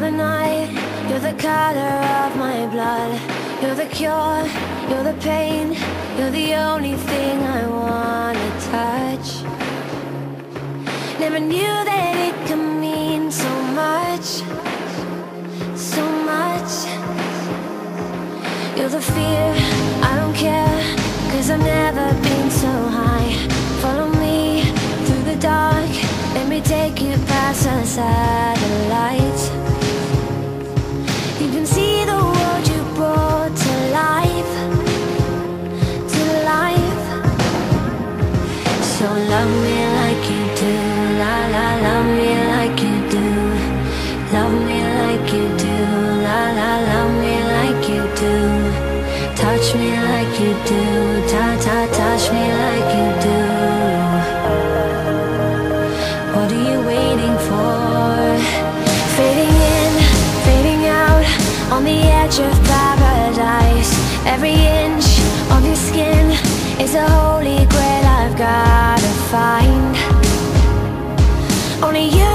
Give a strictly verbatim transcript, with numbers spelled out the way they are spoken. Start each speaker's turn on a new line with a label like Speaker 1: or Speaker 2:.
Speaker 1: the night, you're the color of my blood. You're the cure, you're the pain, you're the only thing I wanna touch. Never knew that it could mean so much, so much. You're the fear, I don't care, cause I've never been so high. Follow me through the dark, let me take you past the satellites. You can see the world you brought to life, to life. So love me like you do, la la, love me like you do. Love me like you do, la la, love me like you do. Touch me like you do, ta ta, touch me like you do. What are you waiting for? Fading in, fading out, on the edge of paradise. Every inch of your skin is a holy grail I've gotta find. Only you